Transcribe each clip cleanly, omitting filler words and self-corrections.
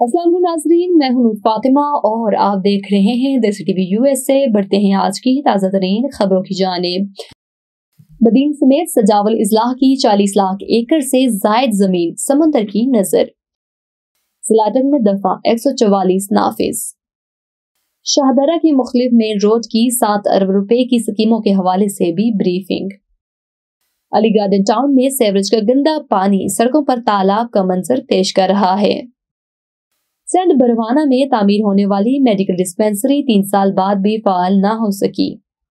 अस्सलाम नाज़रीन, मैं हूं फातिमा और आप देख रहे हैं देसी टीवी यूएस से। बढ़ते हैं आज की ताज़ा तरीन खबरों की जानिब। बदीन समेत सजावल इजलाह की 40 लाख एकड़ से जायद जमीन समंदर की नजर। सिलाटन में दफा 144 नाफिज। शाहदरा की मुख्तलिफ मेन रोड की 7 अरब रुपए की स्कीमों के हवाले से भी ब्रीफिंग। अली गार्डन टाउन में सेवरेज का गंदा पानी सड़कों पर तालाब का मंजर पेश कर रहा है। सेंट बरवाना में तामीर होने वाली मेडिकल डिस्पेंसरी 3 साल बाद भी फाल न हो सकी।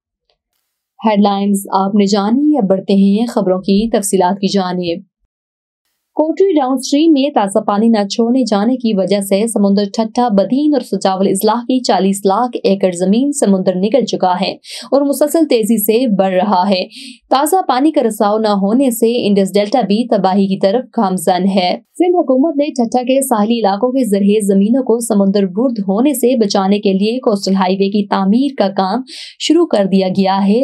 हेडलाइंस आपने जानी, अब बढ़ते हैं खबरों की तफसीलात की जानिब। कोटरी डाउन स्ट्रीम में ताज़ा पानी न छोड़ने जाने की वजह से समुद्र ठट्ठा बदीन और सजावल इजलाह की 40 लाख एकड़ जमीन समुद्र निकल चुका है और मुसलसल तेजी से बढ़ रहा है। ताज़ा पानी का रिसाव न होने से इंडस डेल्टा भी तबाही की तरफ गामजन है। सिंध हुकूमत ने ठट्ठा के साहली इलाकों के जरिए जमीनों को समुद्र बुर्द होने से बचाने के लिए कोस्टल हाईवे की तामीर का काम शुरू कर दिया गया है।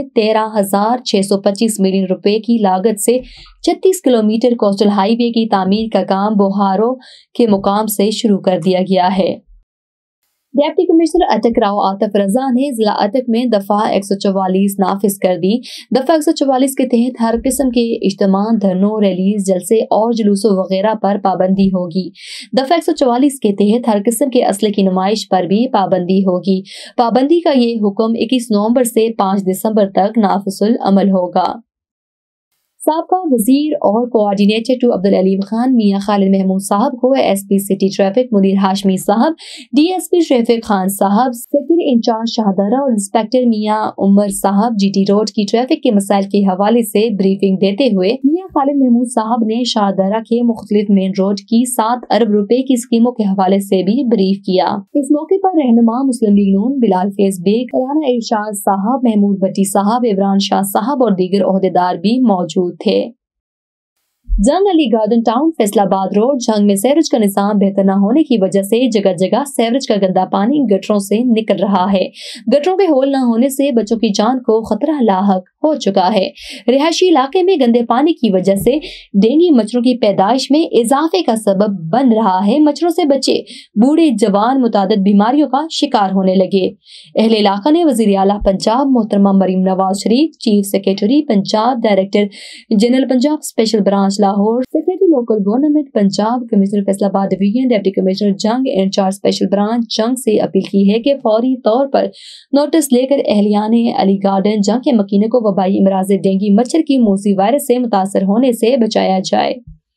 13,625 मिलियन रुपए की लागत से 36 किलोमीटर कोस्टल हाईवे की तामीर का काम बोहारो के मुकाम से शुरू कर दिया गया है। डिप्टी कमिश्नर अटक राव आतिफ रजा ने जिला अटक में दफा 144 नाफिज कर दी। दफा 144 के तहत हर किस्म के इज्तिमा, धरनों, रैलीज, जलसे और जुलूसों वगैरह पर पाबंदी होगी। दफा 144 के तहत हर किस्म के असले की नुमाइश पर भी पाबंदी होगी। पाबंदी का ये हुक्म 21 नवंबर से 5 दिसंबर तक नाफिजुल अमल होगा। साबका वजीर और कोऑर्डिनेटर टू अब्दुल अलीम खान मियां खालिद महमूद साहब को SP city traffic Munir Hashmi साहब, डीएसपी शरीफ खान साहब, सेक्रेटरी इंचार्ज शाहदरा और इंस्पेक्टर मियां उमर साहब जीटी रोड की ट्रैफिक के मसाइल के हवाले से ब्रीफिंग देते हुए मियां खालिद महमूद साहब ने शाहदरा के मुख्तलिफ मेन रोड की 7 अरब रुपए की स्कीमों के हवाले से भी ब्रीफ किया। इस मौके पर रहनुमा मुस्लिम लीग नून बिलाल फैज बेग, राना इरशाद साहब, महमूद भट्टी साहब, इमरान शाह साहब और दीगर ओहदेदार भी मौजूद थे। Jhang Ali garden town Faisalabad road Jhang में सेवरेज का निजाम बेहतर न होने की वजह से जगह जगह सेवरेज का गंदा पानी गटरों से निकल रहा है। गटरों के होल न होने से बच्चों की जान को खतरा लाहक हो चुका है। रिहायशी इलाके में गंदे पानी की वजह से डेंगू मच्छरों की पैदाइश में इजाफे का सबब बन रहा है। मच्छरों से बच्चे, बूढ़े, जवान मुतादिद बीमारियों का शिकार होने लगे। अहले इलाका ने वजीर आला पंजाब मोहतरमा Maryam Nawaz Sharif, chief secretary Punjab, director general Punjab special branch Lahore, secretary local government Punjab, commissioner Faisalabad division, deputy commissioner Jhang incharge special branch Jhang से अपील की है कि फौरी तौर पर नोटिस लेकर अहलियाने अली गार्डन जंग के मकीने को वबाई इमराज डेंगू मच्छर की मूसी वायरस से मुतासर होने से बचाया जाए।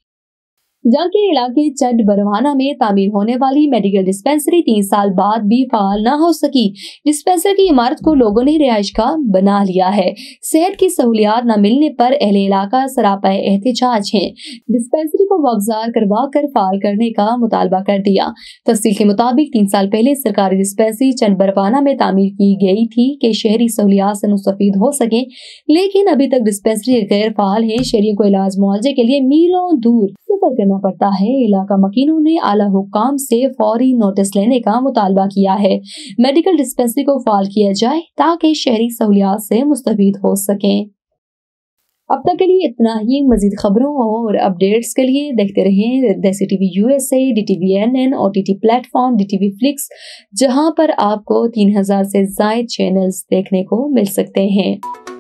जंग के इलाके चंद बरवाना में तामीर होने वाली मेडिकल डिस्पेंसरी 3 साल बाद भी फाल न हो सकी। डिस्पेंसरी की इमारत को लोगों ने रिहाइश का बना लिया है। सेहत की सहूलियात न मिलने पर अहले इलाका सरापा एहतिजाज हैं। डिस्पेंसरी को वागजार करवा कर फाल करने का मुतालबा कर दिया। तफसील के मुताबिक 3 साल पहले सरकारी डिस्पेंसरी चंद बरवाना में तामीर की गई थी कि शहरी सहूलियात से मुस्तफीद हो सके, लेकिन अभी तक डिस्पेंसरी गैर फाल है। शहरियों को इलाज मुआवजे के लिए मीलों दूर सफर करना पड़ता है। इलाका मकीनों ने आला हुक्काम से फौरी नोटिस लेने का मुतालबा किया है। मेडिकल डिस्पेंसरी को फाल किया जाए ताकि शहरी सहूलियात से मुस्तफीद हो सकें। अब तक के लिए इतना ही। मजीद खबरों और अपडेट्स के लिए देखते रहें Desi TV USA, DTVNN, OTT platform, DTV flix, जहां पर आपको 3000 से ज्यादा चैनल्स देखने को मिल सकते हैं।